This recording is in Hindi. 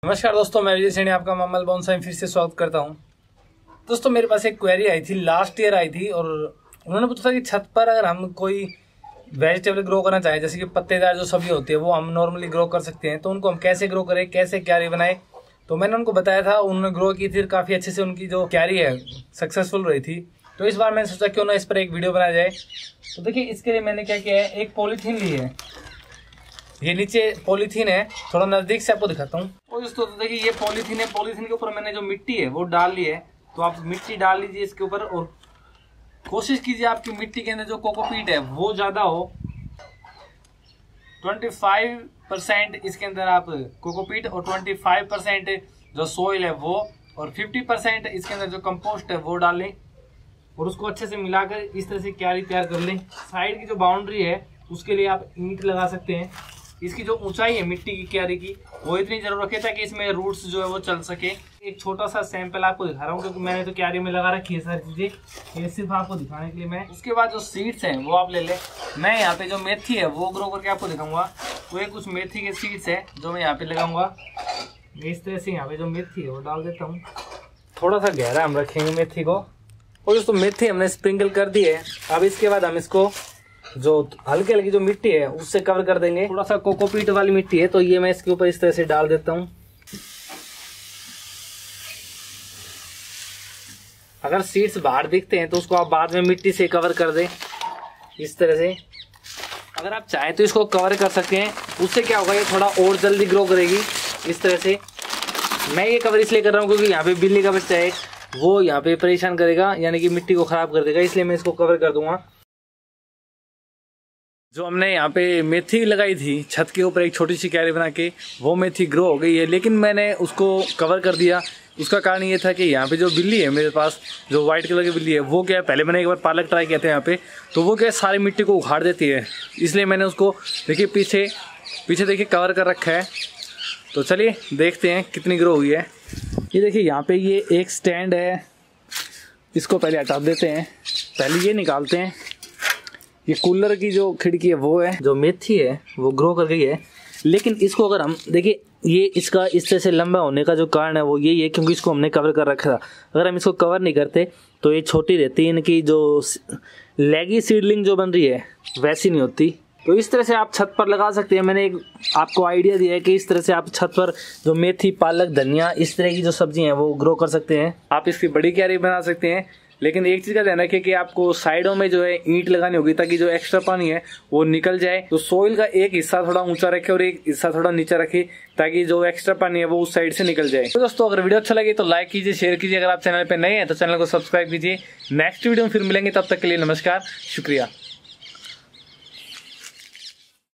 नमस्कार दोस्तों, मैं विजय सैनी आपका मामल बोनसाई फिर से स्वागत करता हूं। दोस्तों मेरे पास एक क्वेरी आई थी, लास्ट ईयर आई थी और उन्होंने पूछा था कि छत पर अगर हम कोई वेजिटेबल ग्रो करना चाहें, जैसे कि पत्तेदार जो सब्जी होती है वो हम नॉर्मली ग्रो कर सकते हैं, तो उनको हम कैसे ग्रो करें, कैसे क्यारी बनाए। तो मैंने उनको बताया था, उन्होंने ग्रो की थी, काफी अच्छे से उनकी जो क्यारी है सक्सेसफुल रही थी। तो इस बार मैंने सोचा क्यों ना इस पर एक वीडियो बनाया जाए। तो देखिए इसके लिए मैंने क्या किया है, एक पॉलीथीन ली है, ये नीचे पॉलीथीन है, थोड़ा नजदीक से आपको दिखाता हूँ। और दोस्तों तो देखिए ये पॉलीथीन है, पॉलीथीन के ऊपर मैंने जो मिट्टी है वो डाल ली है। तो आप मिट्टी डाल लीजिए इसके ऊपर और कोशिश कीजिए आपकी मिट्टी के अंदर जो कोकोपीट है वो ज्यादा हो। 25% इसके अंदर आप कोकोपीट और 25% जो सोइल है वो, और 50% इसके अंदर जो कंपोस्ट है वो डालें और उसको अच्छे से मिलाकर इस तरह से क्यारी तैयार कर लें। साइड की जो बाउंड्री है उसके लिए आप ईंट लगा सकते हैं। इसकी जो ऊंचाई है मिट्टी की क्यारी की वो इतनी जरूर रखे ताकि इसमें रूट्स जो है वो चल सके। एक छोटा सा सैंपल आपको दिखा रहा हूँ क्योंकि मैंने तो क्यारी में लगा रखी है सारी चीजें, ये सिर्फ आपको दिखाने के लिए मैं। उसके बाद जो सीड्स हैं वो आप ले लें। मैं यहाँ पे जो मेथी है वो ग्रो करके आपको दिखाऊंगा। तो ये कुछ मेथी के सीड्स है जो मैं यहाँ पे लगाऊंगा। इस तरह से यहाँ पे जो मेथी है वो डाल देता हूँ, थोड़ा सा गहरा हम रखेंगे मेथी को। और दोस्तों मेथी हमने स्प्रिंकल कर दी है। अब इसके बाद हम इसको जो हल्की हल्की जो मिट्टी है उससे कवर कर देंगे। थोड़ा सा कोकोपीट वाली मिट्टी है तो ये मैं इसके ऊपर इस तरह से डाल देता हूँ। अगर सीड्स बाहर दिखते हैं तो उसको आप बाद में मिट्टी से कवर कर दें इस तरह से। अगर आप चाहें तो इसको कवर कर सकते हैं, उससे क्या होगा ये थोड़ा और जल्दी ग्रो करेगी इस तरह से। मैं ये कवर इसलिए कर रहा हूँ क्योंकि यहाँ पे बिल्ली का बच्चा है, वो यहाँ पे परेशान करेगा, यानी कि मिट्टी को खराब कर देगा, इसलिए मैं इसको कवर कर दूंगा। जो हमने यहाँ पे मेथी लगाई थी छत के ऊपर एक छोटी सी क्यारी बना के, वो मेथी ग्रो हो गई है, लेकिन मैंने उसको कवर कर दिया। उसका कारण ये था कि यहाँ पे जो बिल्ली है मेरे पास, जो व्हाइट कलर की बिल्ली है, वो क्या है, पहले मैंने एक बार पालक ट्राई किया था यहाँ पे, तो वो क्या है सारी मिट्टी को उखाड़ देती है, इसलिए मैंने उसको देखिए पीछे देखिए कवर कर रखा है। तो चलिए देखते हैं कितनी ग्रो हुई है। ये देखिए यहाँ पे ये एक स्टैंड है, इसको पहले हटा देते हैं, पहले ये निकालते हैं। ये कूलर की जो खिड़की है वो है, जो मेथी है वो ग्रो कर गई है, लेकिन इसको अगर हम देखिए, ये इसका इस तरह से लंबा होने का जो कारण है वो यही है क्योंकि इसको हमने कवर कर रखा था। अगर हम इसको कवर नहीं करते तो ये छोटी रहती है, इनकी जो लेगी सीडलिंग जो बन रही है वैसी नहीं होती। तो इस तरह से आप छत पर लगा सकते हैं। मैंने एक आपको आइडिया दिया है कि इस तरह से आप छत पर जो मेथी, पालक, धनिया, इस तरह की जो सब्जी हैं वो ग्रो कर सकते हैं। आप इसकी बड़ी क्यारी बना सकते हैं, लेकिन एक चीज का ध्यान रखिए कि आपको साइडों में जो है ईंट लगानी होगी ताकि जो एक्स्ट्रा पानी है वो निकल जाए। तो सोइल का एक हिस्सा थोड़ा ऊंचा रखे और एक हिस्सा थोड़ा नीचे रखे ताकि जो एक्स्ट्रा पानी है वो उस साइड से निकल जाए। तो दोस्तों अगर वीडियो अच्छा लगे तो लाइक कीजिए, शेयर कीजिए। अगर आप चैनल पे नए हैं तो चैनल को सब्सक्राइब कीजिए। नेक्स्ट वीडियो में फिर मिलेंगे, तब तक के लिए नमस्कार, शुक्रिया।